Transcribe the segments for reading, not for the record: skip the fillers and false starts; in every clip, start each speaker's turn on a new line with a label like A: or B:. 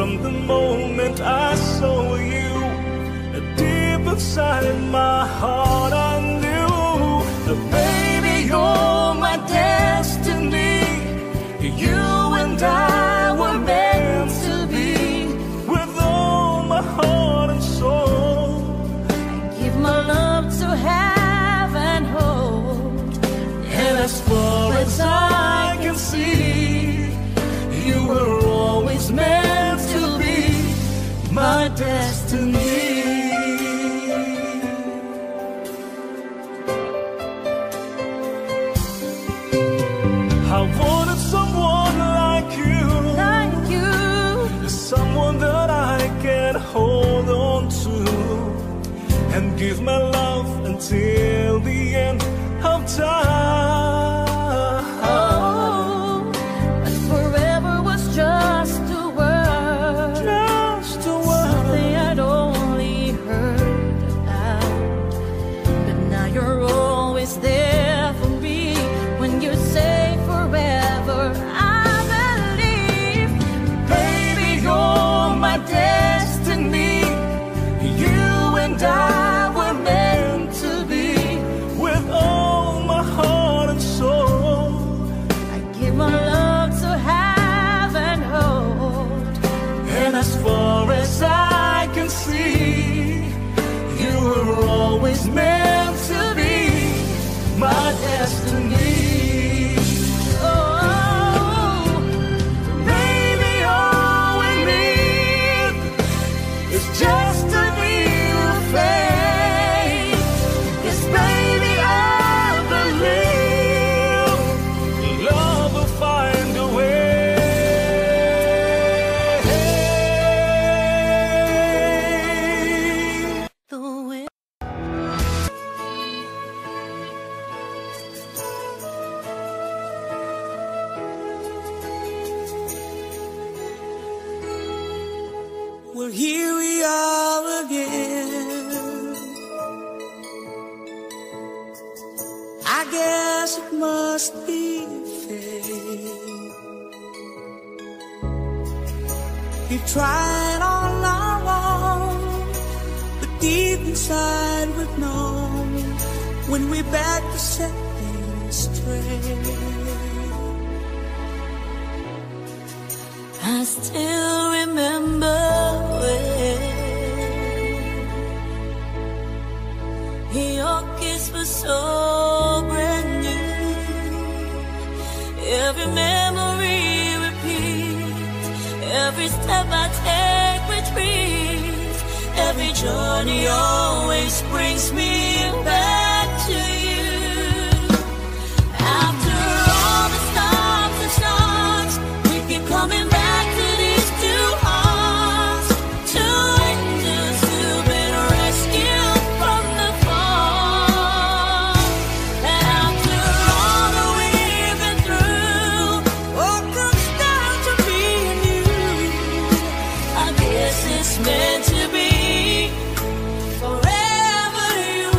A: from the moment I saw you. Deep inside my heart I knew that baby, you're my destiny. You and I were meant to be. With all my heart and soul,
B: I give my love to have and hold.
A: and as far as I can see, you were always meant to be my destiny. I wanted someone like you, someone that I can hold on to and give my love until the end of time.
B: Oh, but forever was just a word,
A: just a word,
B: something I'd only heard about. But now you're always there for me when you say forever. I believe,
A: baby, you're my destiny. You and I were meant to be. With all my heart and soul,
B: I give my love to have and hold.
A: and as far as I can see, you were always meant to be my destiny. Just a new faith. Yes, baby, I believe love will find a way.
B: The way
C: well, here we are again. I guess it must be fate. We tried all our own, but deep inside we've known when we're back to set things straight.
B: I still remember when your kiss was so brand new. Every memory repeats, every step I take retreats, every journey always brings me back to you. After all the stops and starts, we keep coming back to these two hearts, two angels who've been rescued from the fall. And after all that we've been through,
C: All comes down to me and you.
B: I guess it's meant to be. Forever you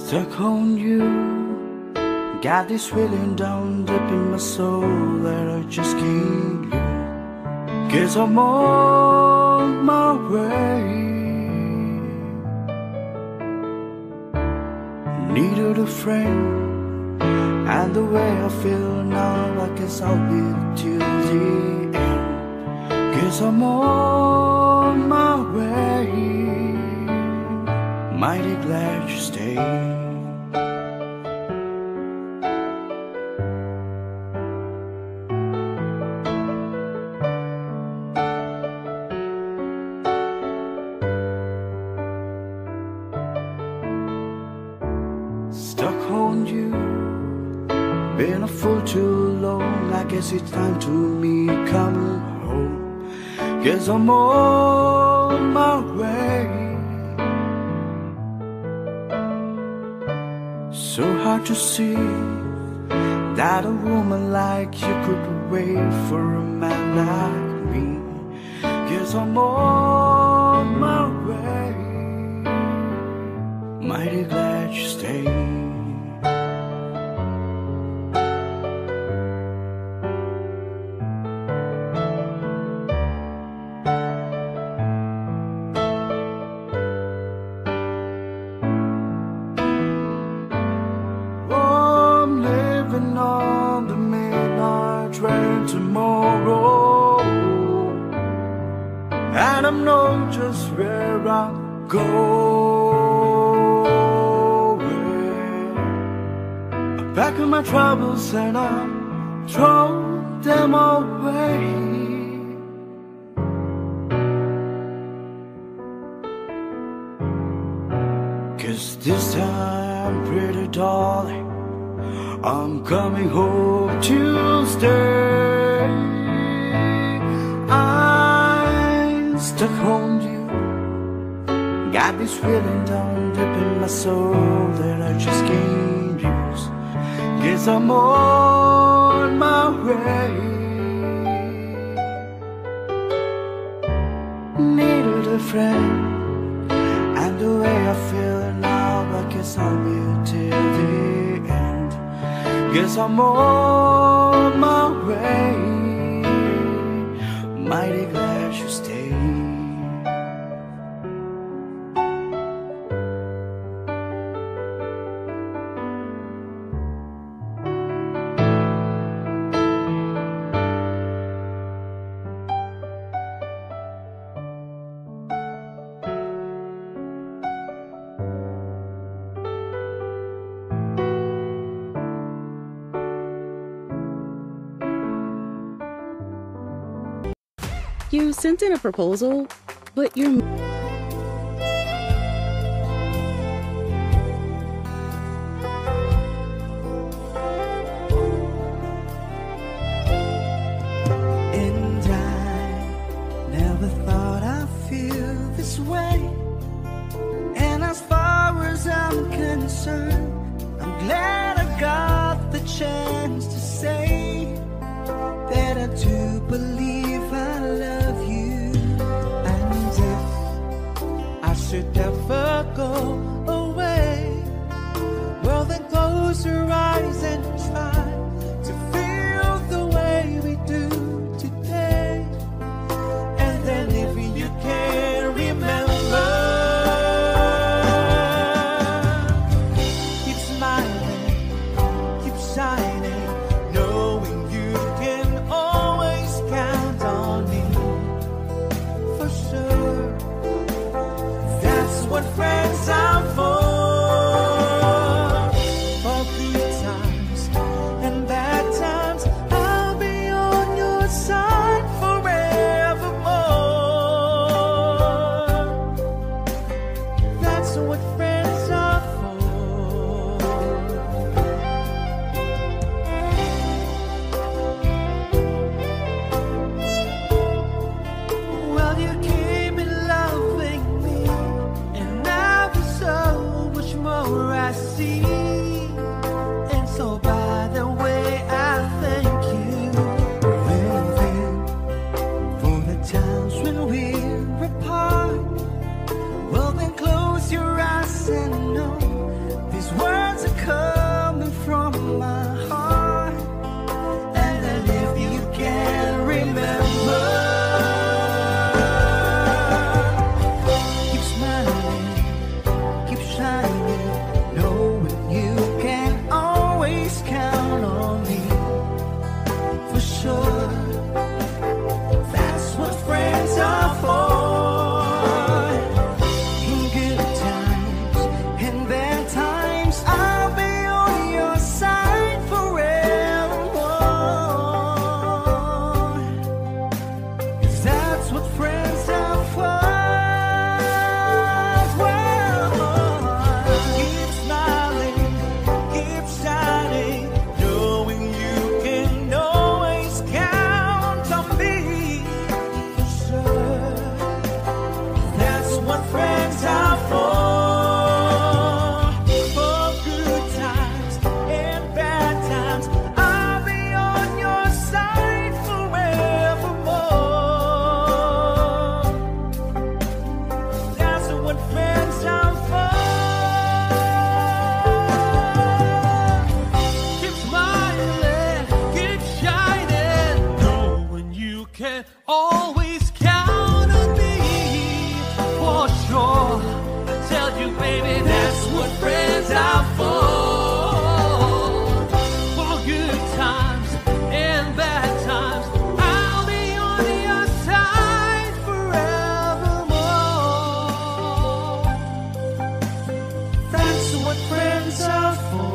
D: Stuck on you, got this feeling down deep in my soul that I just can't lose. Guess I'm on my way. Needed a friend, and the way I feel now, I guess I'll be till the end. Guess I'm on my way. Mighty glad you stayed. Stuck on you, been a fool too long. I guess it's time to me coming home. Guess I'm on my way. So hard to see that a woman like you could wait for a man like me. Guess I'm on my way. Mighty glad you stayed. On the midnight train tomorrow, and I know just where I'm going. I pack up my troubles and I throw them away. Cause this time, pretty darling, I'm coming home to stay. I'm stuck on you, got this feeling down deep in my soul that I just can't use. Guess I'm on my way. Needed a friend, and the way I feel now, I guess I'll be till the end. Guess I'm on my way. Mighty glad you stayed.
E: You sent in a proposal, but you're...
C: And I never thought I'd feel this way. And as far as I'm concerned, I'm glad I got the chance to say that I do believe I love you. And if I should ever go away, well then close your eyes and try to feel the way we do today. And then if you can remember, keep smiling, keep shining, knowing you can always count
A: can always count on me for sure. I tell you, baby, that's what friends are for. For good times and bad times, I'll be on your side forevermore. That's what friends are for.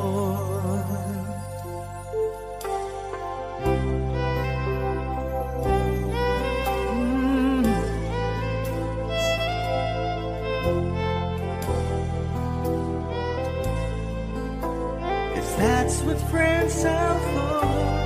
D: That's what friends are for.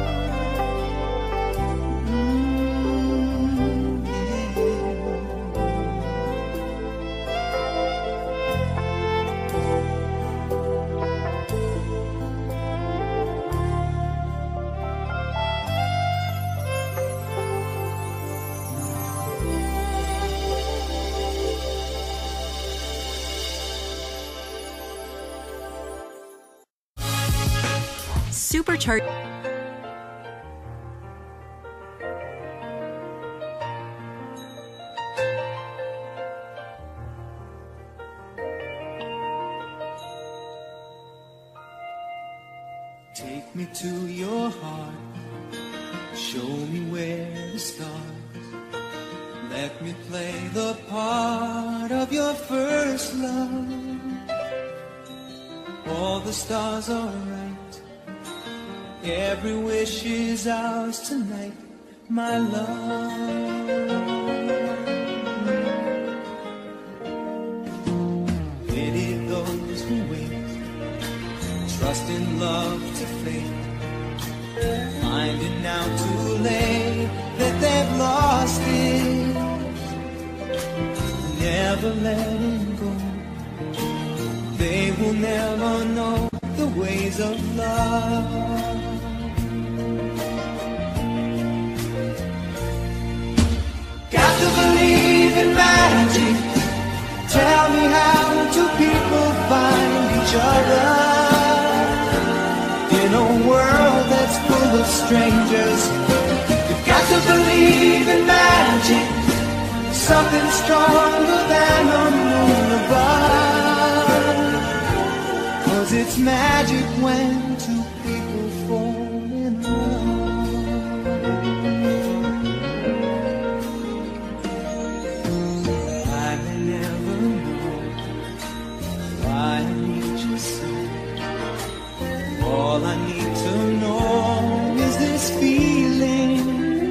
E: Supercharged.
C: Take me to your heart, show me where to start. Let me play the part of your first love. All the stars are right, every wish is ours tonight, my love. Pity those who wait, trust in love to fade, finding out too late that they've lost it. Never letting go, they will never know the ways of love. Got to believe in magic. Tell me how do people find each other in a world that's full of strangers? You've got to believe in magic, something stronger than the moon above. 'Cause it's magic when two people fall in love. I may never know why I need you so. All I need to know is this feeling.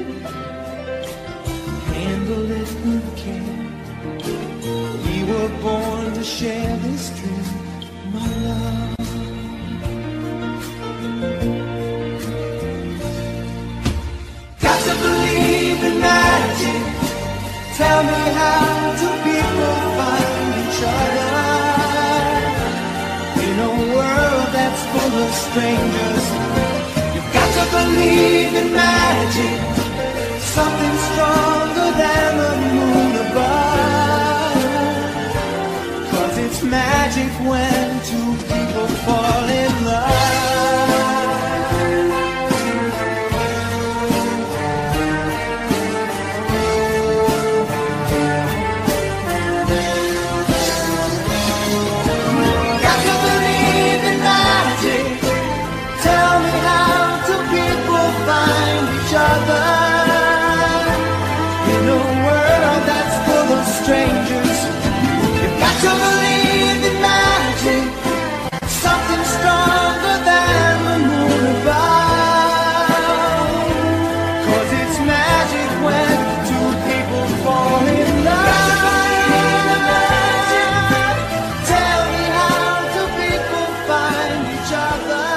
C: Handle it with care. We were born to share this dream, my love. Got to believe in magic. Tell me how do people find each other in a world that's full of strangers? You've got to believe in magic, something stronger than the moon above. 'Cause it's magic when two people fall in love. Got to believe in magic. Tell me how do people find each other in a world that's full of strangers? You've got to believe in magic, something stronger than the moon above. 'Cause it's magic when two people fall in love. Tell me how do people find each other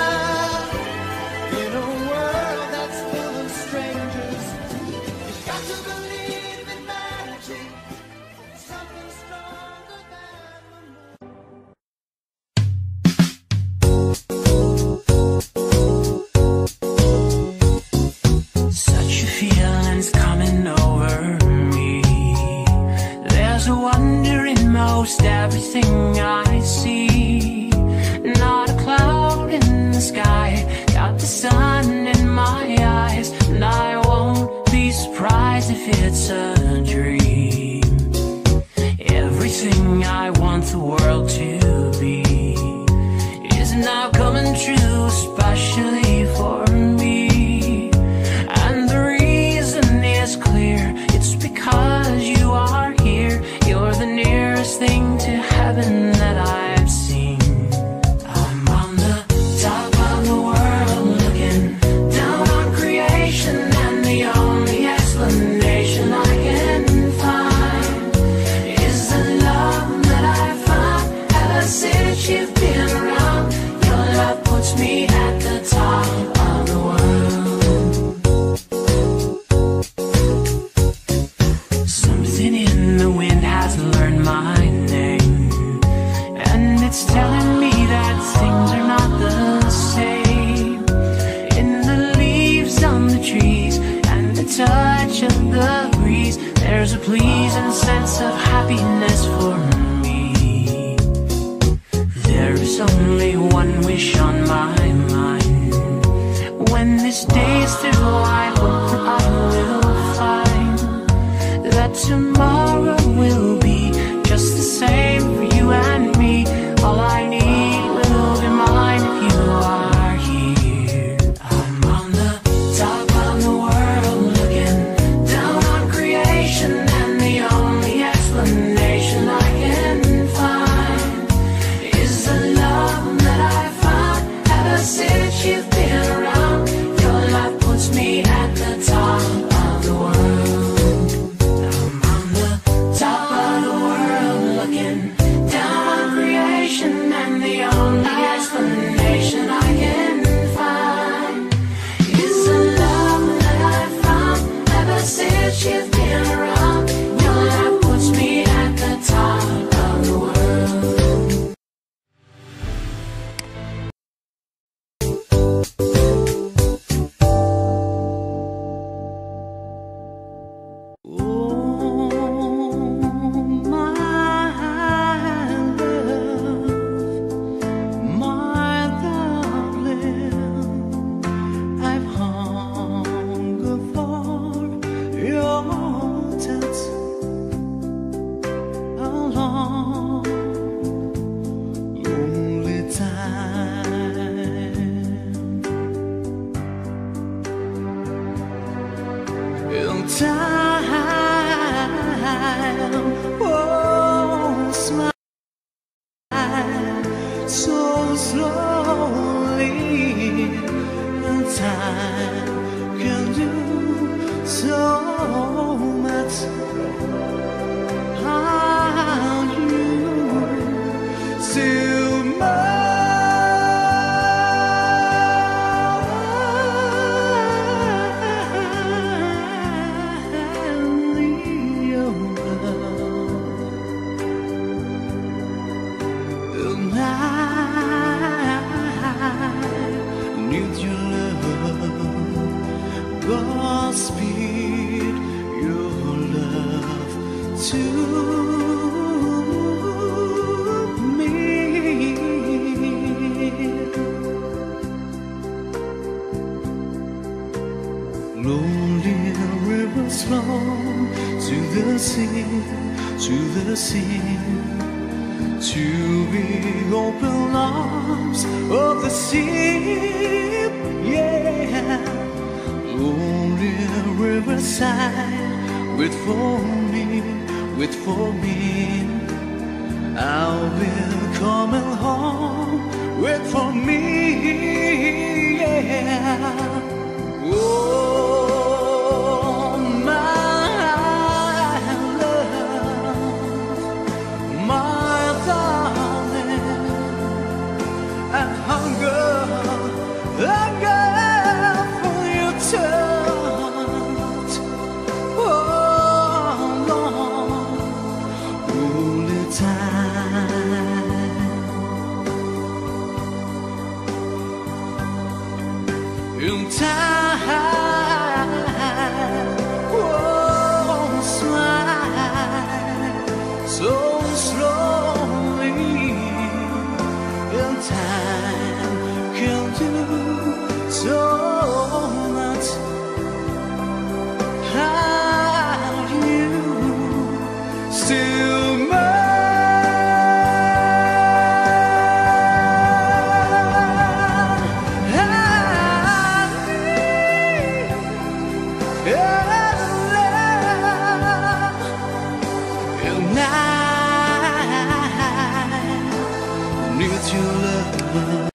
C: in a world that's full of strangers? You've got to believe in magic, something stronger than the moon.
F: Such a feeling's coming over me. There's a wonder in most everything I see. Not a cloud in the sky, got the sun in my eyes, and I won't be it's a dream. Everything I want the world to be is now coming true, especially for me. And the reason is clear, it's because you are here. You're the nearest thing to heaven that I've seen. I'm on the top of the world looking down on creation, and the only explanation I can find is the love that I found ever since you've been around. Your love puts me at the top of the world. Something in the wind has learned my name, and it's telling me that things are not the same. In the leaves on the trees and the touch of the breeze, there's a pleasing sense of happiness for me. There is only one wish on my mind. When this day is through, I hope that I will find that tomorrow will be just the same for you and me. All I need will be mine if you are here. I'm on the top of the world looking down on creation, and the only explanation I can find is the love that I found ever since you've been around. Your love puts me at the top of the world. I'm on the top of the world looking down on creation, and the only explanation I can find is the love that I found ever since you've been around. Your love puts me at the top of the world.
D: Oh, my darling, I've hungered for your touch a long, lonely time. In time, oh, smile so slowly, and time can do so much. How you still need your love, Godspeed your love to me. Lonely rivers flow to the sea, to the sea, to the open arms of the sea, yeah. Lonely riverside, wait for me, wait for me. I'll be coming home, wait for me, yeah. Oh, my love, my darling, I hunger for your touch. Oh, Lord, only time. In time. And I need your love.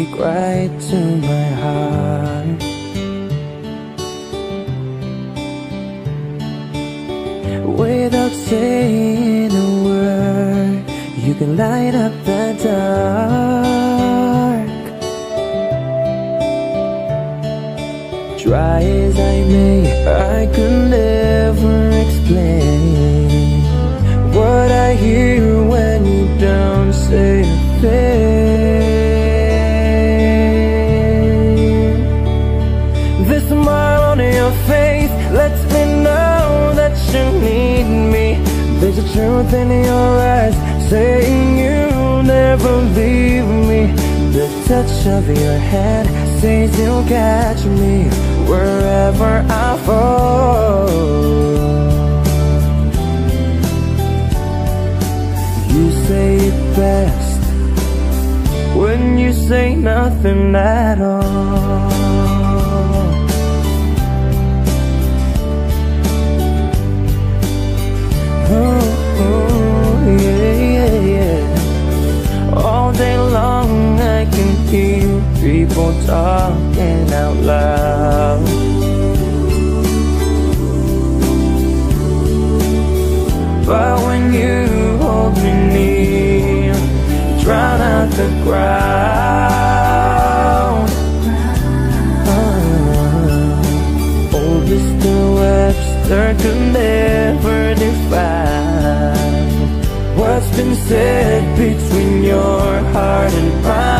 G: speak right to my heart. Without saying a word, you can light up the dark. Try as I may, I could never explain what I hear when you don't say a thing. The smile on your face lets me know that you need me. There's a truth in your eyes saying you'll never leave me. The touch of your hand says you'll catch me wherever I fall. You say it best when you say nothing at all. All day long I can hear people talking out loud. But when you hold me near, drown out the crowd. Old Mr. Webster could never define what's been said between your heart and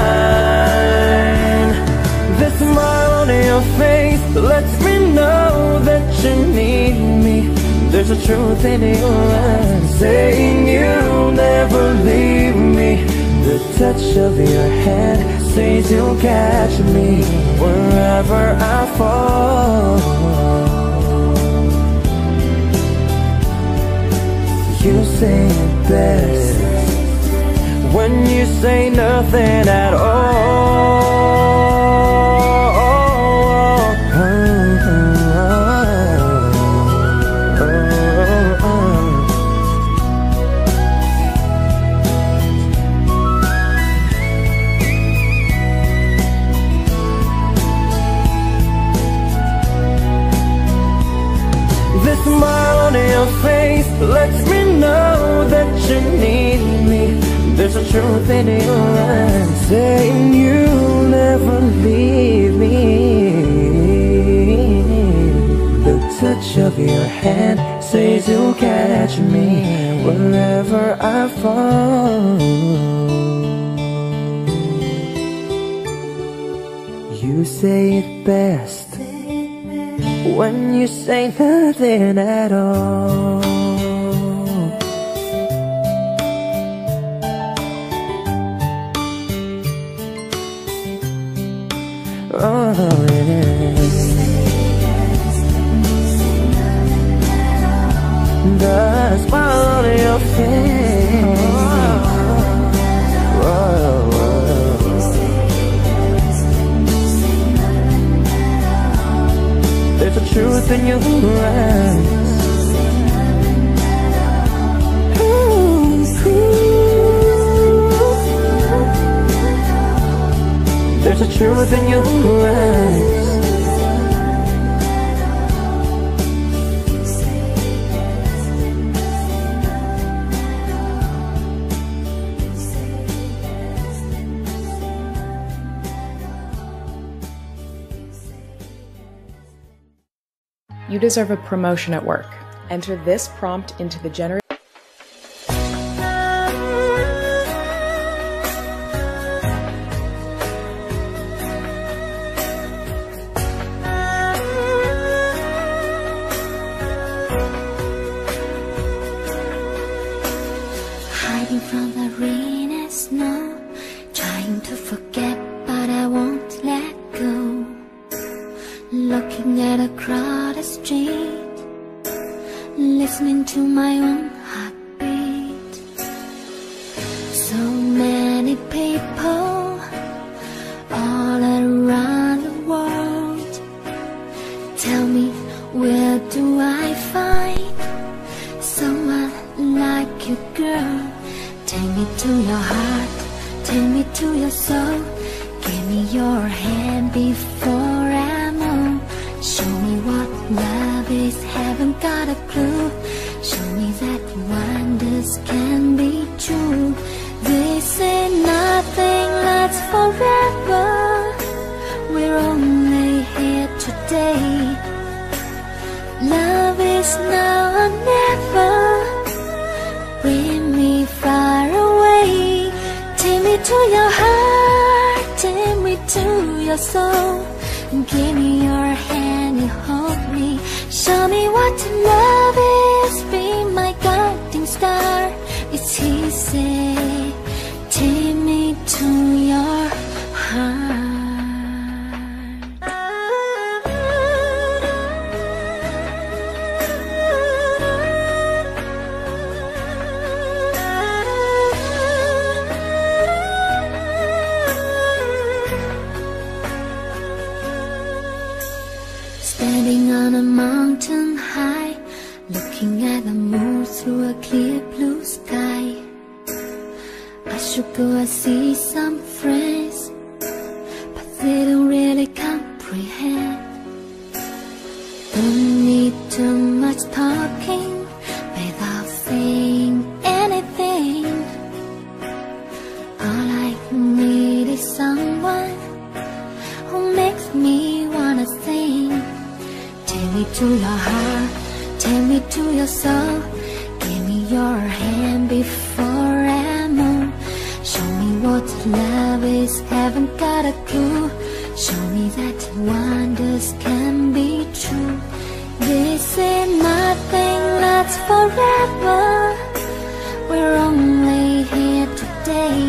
G: mine. The smile on your face lets me know that you need me. There's a truth in your eyes saying you'll never leave me. The touch of your hand says you'll catch me wherever I fall. You say it best when you say nothing at all. The smile on your face lets me know that you need me. There's a truth in your eyes saying you'll never leave me. The touch of your hand says you'll catch me wherever I fall. You say it best when you say nothing at all. Oh, yeah. The smile on your face. Whoa, whoa. There's a truth in your eyes. There's a truth in your eyes.
H: You deserve a promotion at work. Enter this prompt into the generator.
B: Hiding from the rain and snow, trying to forget, but I won't let go. Looking at a crowded street, listening to my own heartbeat. So many people all around the world. Tell me, where do I find someone like you, girl? Take me to your heart, take me to your soul. Give me Show me what love is, haven't got a clue. Show me that wonders can be true. They say nothing lasts forever. We're only here today. Love is now or never. Bring me far away. Take me to your heart, take me to your soul. Give me your hand and hold me. Show me what love is, be my guiding star. It's easy, take me to your heart. Standing on a mountain high, looking at the moon through a clear blue sky. I should go and see some friends, but they don't really comprehend. Don't need too much talking without saying anything. All I need is someone who makes me wanna sing. Take me to your heart, take me to your soul. Give me your hand before I move. Show me what love is, haven't got a clue. Show me that wonders can be true. They say nothing lasts forever. We're only here today.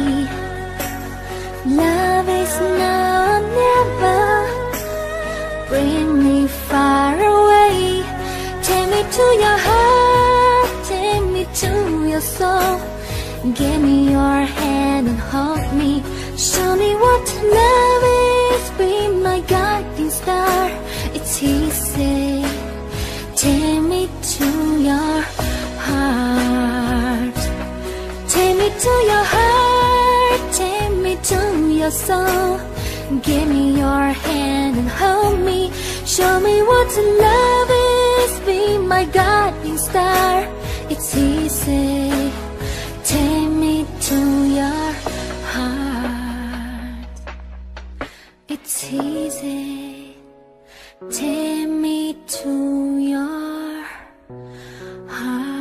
B: Love is now or never. Bring me far away. Take me to your heart, take me to your soul. Give me your hand and hold me. Show me what love is, be my guiding star. It's easy, take me to your heart. Take me to your heart, take me to your soul. Give me your hand and hold me. Show me what love is, be my guiding star. It's easy, take me to your heart. It's easy, take me to your heart.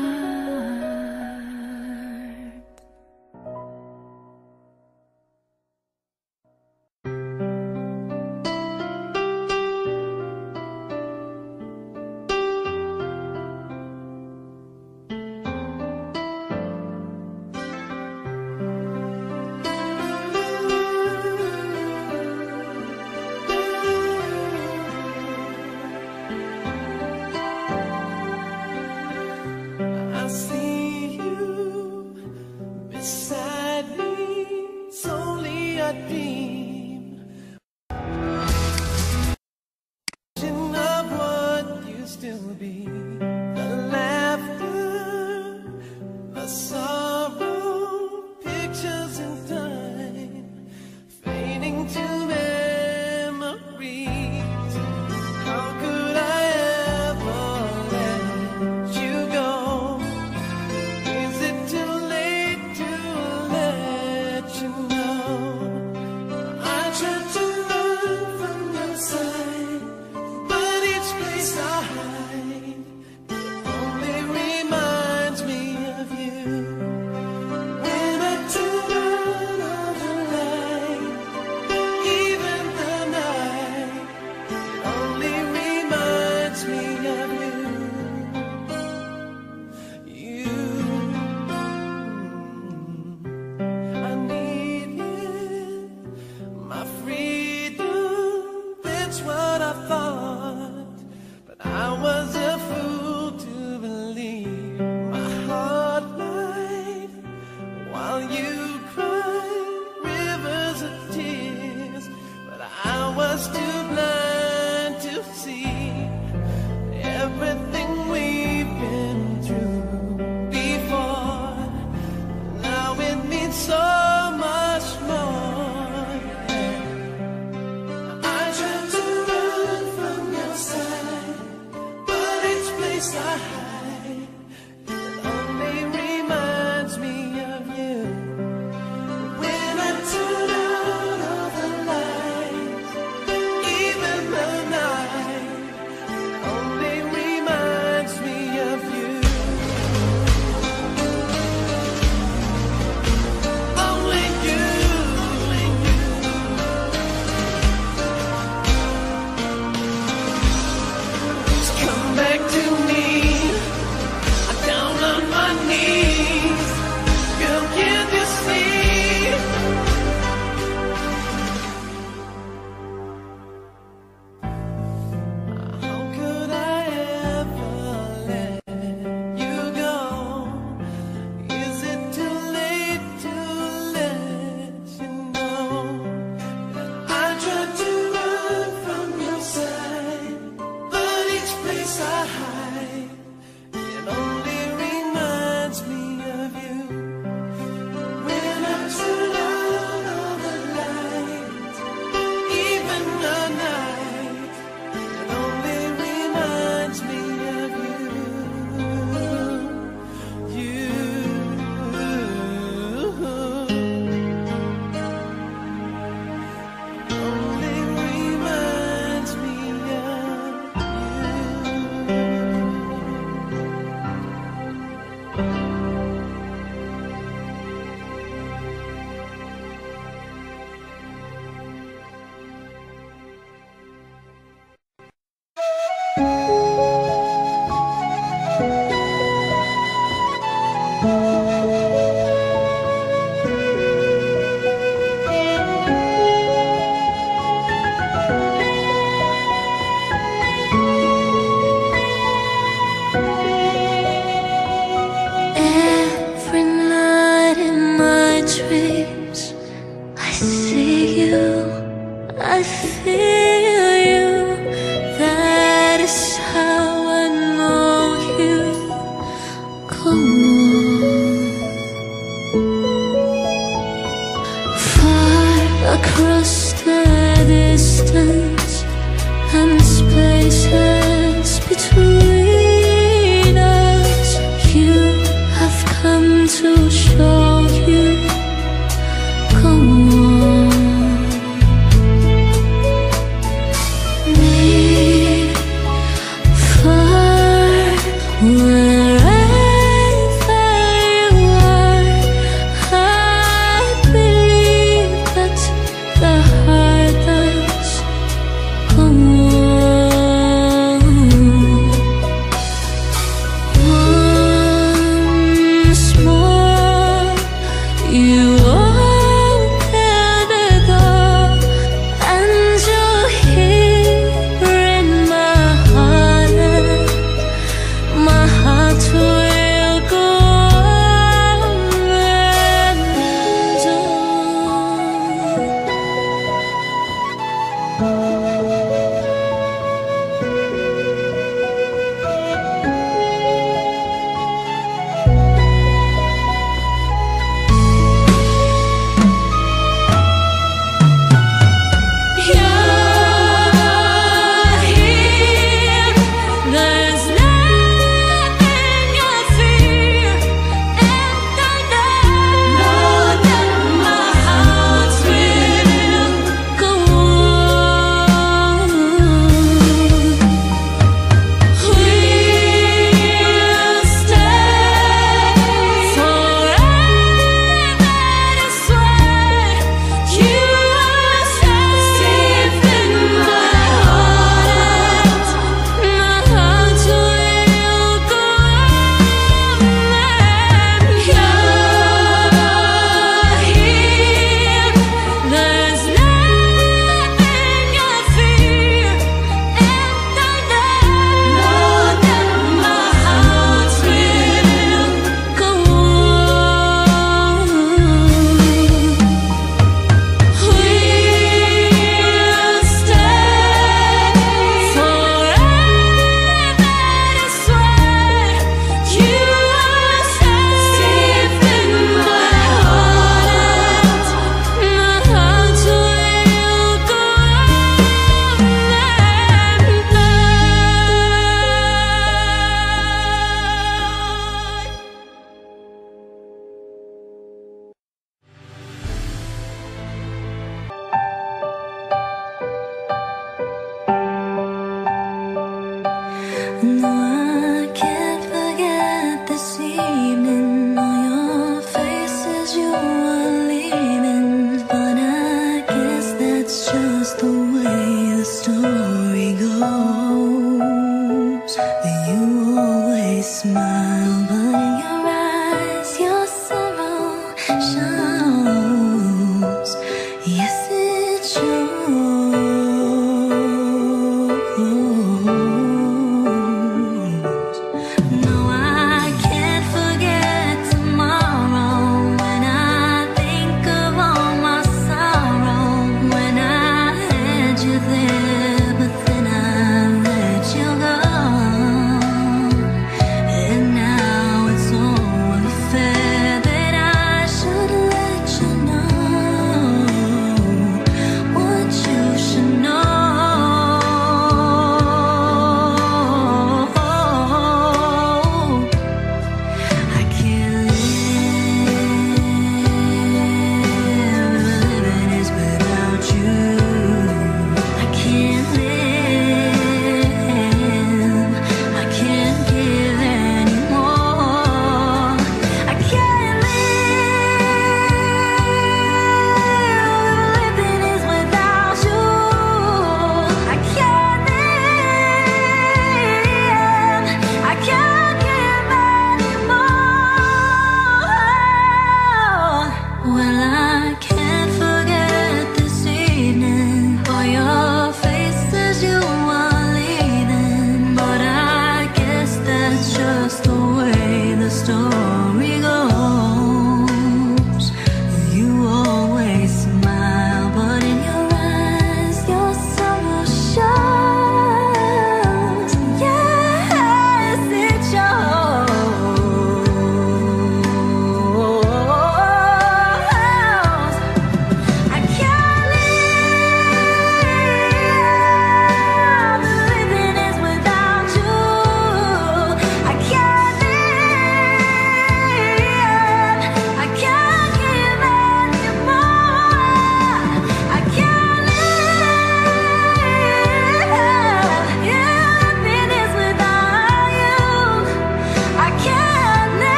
I: From
B: and spaces between us. You have come to show you. Go on. Near, far, wherever you are, I believe that the heart does go on. Once more, you open the door, and you're here in my heart. My heart will go on and you're here. There's nothing I fear, and I know that my heart will go on. We'll stay forever this way. You are safe in my heart. My heart will go on. You're here. There's nothing I fear, and I know that my heart will go on. We'll stay forever this way. You are safe in my heart. My heart will go No, I can't forget this evening. On your faces you are leaving, but I guess that's just the way the story goes. You always smile.